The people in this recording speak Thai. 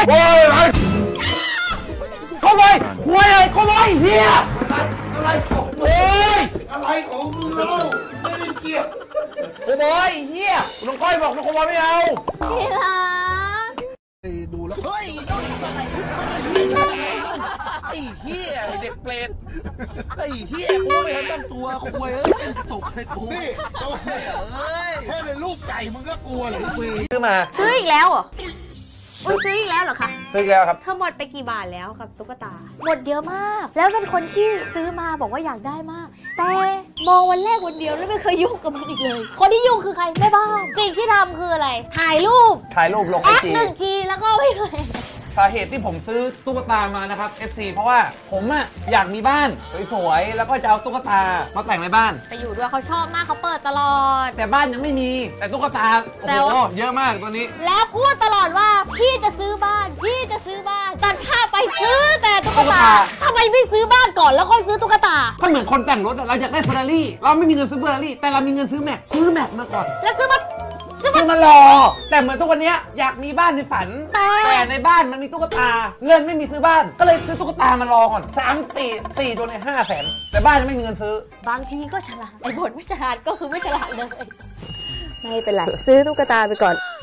โอ้ยขโมยหวยเลยขโมยเฮียอะไรของมึงอะไรของมึงเราไม่ได้เกี่ยวขโมยเฮียน้องก้อยบอกน้องขโมยไม่เอาพี่รักดูแล้วเฮ้ยไอ้เหี้ยเด็กเปรตไอ้เหี้ยกูไม่ทันตั้งตัวคุยเป็นกระตุกเลยกูนี่แค่ในลูกไก่มึงก็กลัวเลยคุยซื้ออีกแล้วเหรอซื้ออีกแล้วเหรอคะซื้อแล้วครับเธอหมดไปกี่บาทแล้วกับตุ๊กตาหมดเยอะมากแล้วเป็นคนที่ซื้อมาบอกว่าอยากได้มากแต่มองวันแรกวันเดียวแล้วไม่เคยยุ่งกับมันอีกเลยคนที่ยุ่งคือใครแม่บ้านสิ่งที่ทำคืออะไรถ่ายรูปลงไอจี 1 ทีแล้วก็ไม่เคยสาเหตุที่ผมซื้อตุ๊กตามานะครับ FC เพราะว่าผมอยากมีบ้านสวยๆแล้วก็จะเอาตุ๊กตามาแต่งในบ้านไปอยู่ด้วยเขาชอบมากเขาเปิดตลอดแต่บ้านยังไม่มีแต่ตุ๊กตาโอ้โหเยอะมากตัวนี้แล้วพูดตลอดว่าพี่จะซื้อบ้านตัดภาพไปซื้อแต่ตุ๊กตาทำไมไม่ซื้อบ้านก่อนแล้วค่อยซื้อตุ๊กตาก็เหมือนคนแต่งรถเราอยากได้เฟอร์รารี่เราไม่มีเงินซื้อเฟอร์รารี่แต่เรามีเงินซื้อแม็กมาก่อนแล้วซื้อมารอแต่เหมือนทุกวันนี้อยากมีบ้านในฝันแต่ในบ้านมันมีตุ๊กตาเงินไม่มีซื้อบ้านก็เลยซื้อตุ๊กตามารอก่อน4ตัวใน500,000แต่บ้านยังไม่มีเงินซื้อบางทีก็ฉลาดไอ้บทไม่ฉลาดก็คือไม่ฉลาดเลยไม่เป็นไรซื้อตุ๊กตาไปก่อน